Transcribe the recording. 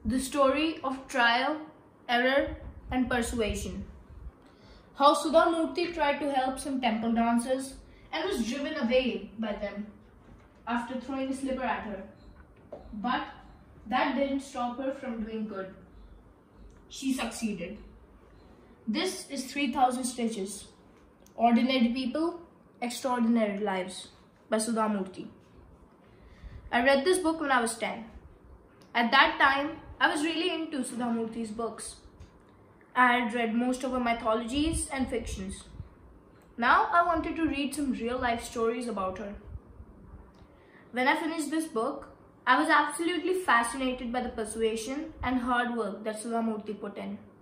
The story of trial, error, and persuasion. How Sudha Murthy tried to help some temple dancers and was driven away by them after throwing a slipper at her. But that didn't stop her from doing good. She succeeded. This is 3000 Stitches. Ordinary People, Extraordinary Lives by Sudha Murthy. I read this book when I was 10. At that time, I was really into Sudha Murthy's books. I had read most of her mythologies and fictions. Now I wanted to read some real life stories about her. When I finished this book, I was absolutely fascinated by the persuasion and hard work that Sudha Murthy put in.